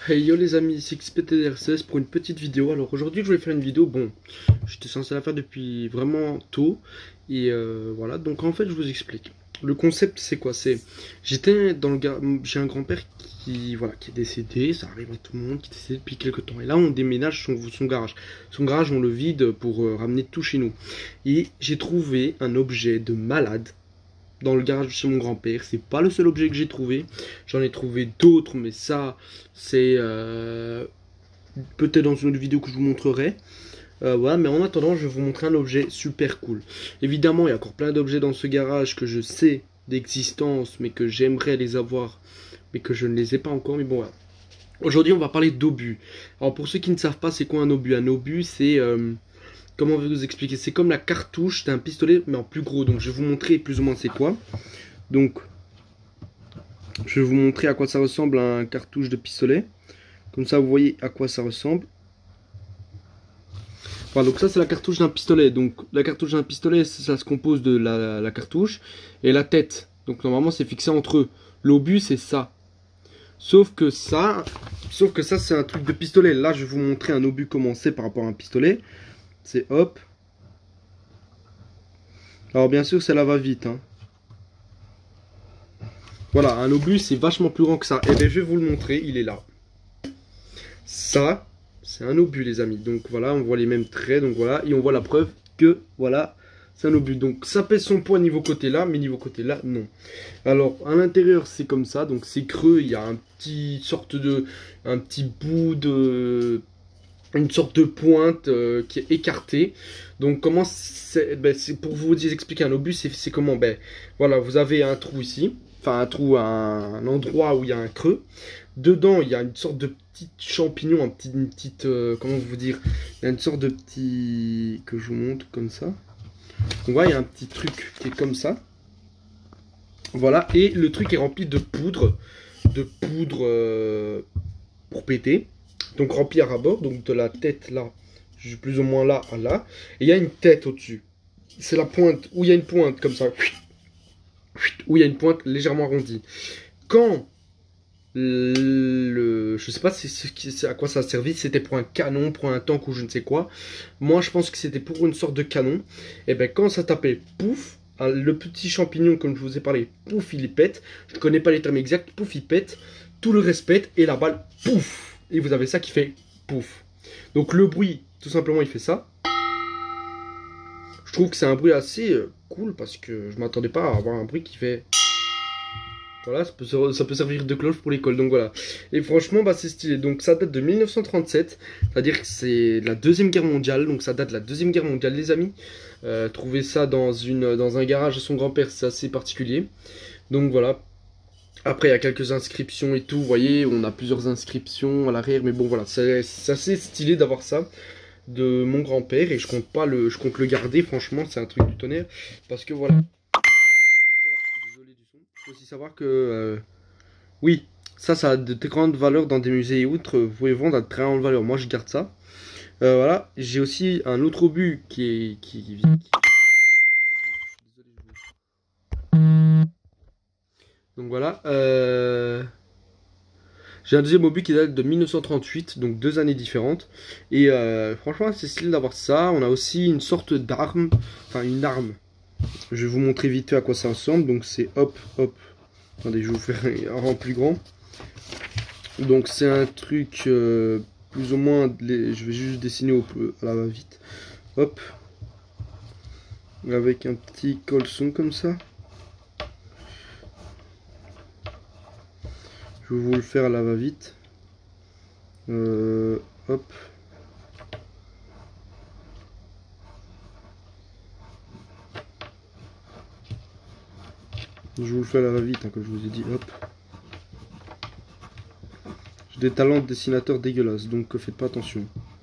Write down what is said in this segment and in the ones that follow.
Hey yo les amis, c'est XPTDR16 pour une petite vidéo. Alors aujourd'hui je voulais faire une vidéo, bon, j'étais censé la faire depuis vraiment tôt. Et voilà, donc en fait je vous explique. Le concept c'est quoi? J'étais dans le j'ai un grand-père qui est décédé, ça arrive à tout le monde, qui est décédé depuis quelques temps. Et là on déménage son garage. Son garage on le vide pour ramener tout chez nous. Et j'ai trouvé un objet de malade dans le garage de chez mon grand-père. C'est pas le seul objet que j'ai trouvé. J'en ai trouvé d'autres, mais ça, c'est peut-être dans une autre vidéo que je vous montrerai. Voilà, mais en attendant, je vais vous montrer un objet super cool. Évidemment, il y a encore plein d'objets dans ce garage que je sais d'existence, mais que j'aimerais les avoir, mais que je ne les ai pas encore. Mais bon, voilà. Aujourd'hui, on va parler d'obus. Alors, pour ceux qui ne savent pas, c'est quoi un obus? Un obus, c'est comment vous expliquer? C'est comme la cartouche d'un pistolet, mais en plus gros. Donc, je vais vous montrer plus ou moins c'est quoi. Donc, je vais vous montrer à quoi ça ressemble un cartouche de pistolet. Comme ça, vous voyez à quoi ça ressemble. Voilà, donc ça, c'est la cartouche d'un pistolet. Donc, la cartouche d'un pistolet, ça se compose de la cartouche et la tête. Donc, normalement, c'est fixé entre eux. L'obus, c'est ça. Sauf que ça, c'est un truc de pistolet. Là, je vais vous montrer un obus commencé par rapport à un pistolet. C'est hop. Alors bien sûr, ça va vite. Hein. Voilà, un obus, c'est vachement plus grand que ça. Et bien, je vais vous le montrer, il est là. Ça, c'est un obus, les amis. Donc voilà, on voit les mêmes traits. Donc voilà, et on voit la preuve que, voilà, c'est un obus. Donc ça pèse son poids niveau côté là, mais niveau côté là, non. Alors, à l'intérieur, c'est comme ça. Donc c'est creux, il y a un petit bout de... une sorte de pointe qui est écartée. Donc comment c'est pour vous expliquer un obus, c'est comment, voilà, vous avez un trou ici, enfin un trou, un endroit où il y a un creux. Dedans il y a une sorte de petit champignon, une petite comment vous dire, il y a une sorte de petit, que je vous montre comme ça. Donc voilà, il y a un petit truc qui est comme ça. Voilà, et le truc est rempli de poudre pour péter. Donc rempli à rabord, donc de la tête là, plus ou moins là à là. Et il y a une tête au-dessus. C'est la pointe, où il y a une pointe comme ça. Où il y a une pointe légèrement arrondie. Quand je sais pas à quoi ça a servi, c'était pour un canon, pour un tank ou je ne sais quoi. Moi je pense que c'était pour une sorte de canon. Et ben quand ça tapait, pouf, le petit champignon comme je vous ai parlé, pouf, il pète. Je ne connais pas les termes exacts, pouf, il pète. Tout le reste pète et la balle, pouf. Et vous avez ça qui fait pouf. Donc le bruit, tout simplement, il fait ça. Je trouve que c'est un bruit assez cool parce que je m'attendais pas à avoir un bruit qui fait... Voilà, ça peut servir de cloche pour l'école, donc voilà. Et franchement, c'est stylé. Donc ça date de 1937, c'est-à-dire que c'est la Deuxième Guerre mondiale. Donc ça date de la Deuxième Guerre mondiale, les amis. Trouver ça dans un garage de son grand-père, c'est assez particulier. Donc voilà. Après, il y a quelques inscriptions et tout, vous voyez, on a plusieurs inscriptions à l'arrière. Mais bon, voilà, c'est assez stylé d'avoir ça de mon grand-père. Et je compte le garder, franchement, c'est un truc du tonnerre. Parce que voilà. Il faut aussi savoir que, oui, ça a de très grandes valeurs dans des musées et autres. Vous pouvez vendre à de très grandes valeurs. Moi, je garde ça. Voilà, j'ai aussi un autre obus donc voilà. J'ai un deuxième obus qui date de 1938, donc 2 années différentes. Et franchement, c'est stylé d'avoir ça. On a aussi une sorte d'arme, enfin une arme. Je vais vous montrer vite fait à quoi ça ressemble. Donc c'est hop, hop. Attendez, je vais vous faire un rang plus grand. Donc c'est un truc plus ou moins, je vais juste dessiner à la va-vite. Hop. Avec un petit colson comme ça. Je vais vous le faire à la va-vite. Hop. Je vous le fais à la va-vite, hein, comme je vous ai dit. Hop. J'ai des talents de dessinateur dégueulasses, donc faites pas attention.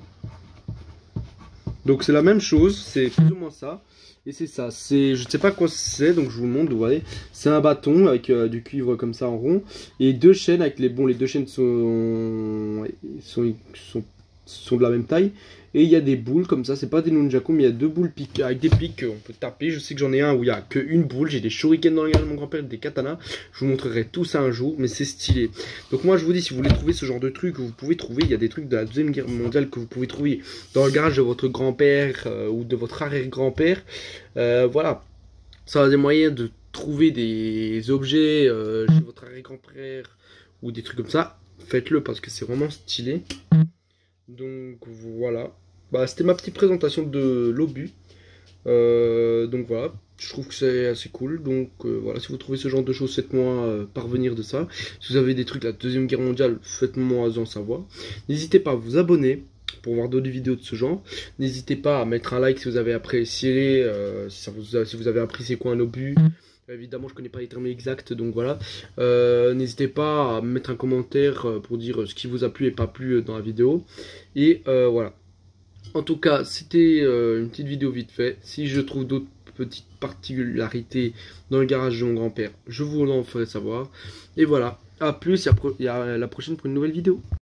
Donc c'est la même chose, c'est plus ou moins ça. Et c'est ça, je ne sais pas quoi c'est, donc je vous le montre, vous voyez. C'est un bâton avec du cuivre comme ça en rond. Et 2 chaînes avec les deux chaînes sont sont de la même taille. Et il y a des boules comme ça, c'est pas des nunchaku, mais il y a deux boules avec des pics qu'on peut taper. Je sais que j'en ai un où il y a qu'une boule, j'ai des shurikens dans le garage de mon grand-père, des katanas. Je vous montrerai tout ça un jour, mais c'est stylé. Donc moi je vous dis, si vous voulez trouver ce genre de trucs, vous pouvez trouver, il y a des trucs de la Deuxième Guerre mondiale que vous pouvez trouver dans le garage de votre grand-père ou de votre arrière-grand-père. Voilà, ça a des moyens de trouver des objets chez votre arrière-grand-père ou des trucs comme ça. Faites-le parce que c'est vraiment stylé. Donc voilà. Bah, c'était ma petite présentation de l'obus. Donc voilà, je trouve que c'est assez cool. Donc voilà, si vous trouvez ce genre de choses, faites-moi parvenir de ça. Si vous avez des trucs de la Deuxième Guerre mondiale, faites-moi en savoir. N'hésitez pas à vous abonner pour voir d'autres vidéos de ce genre. N'hésitez pas à mettre un like si vous avez apprécié, si vous avez appris c'est quoi un obus. Évidemment, je connais pas les termes exacts, donc voilà. N'hésitez pas à mettre un commentaire pour dire ce qui vous a plu et pas plu dans la vidéo. Et voilà. En tout cas, c'était une petite vidéo vite fait. Si je trouve d'autres petites particularités dans le garage de mon grand-père, je vous en ferai savoir. Et voilà. A plus, et à la prochaine pour une nouvelle vidéo.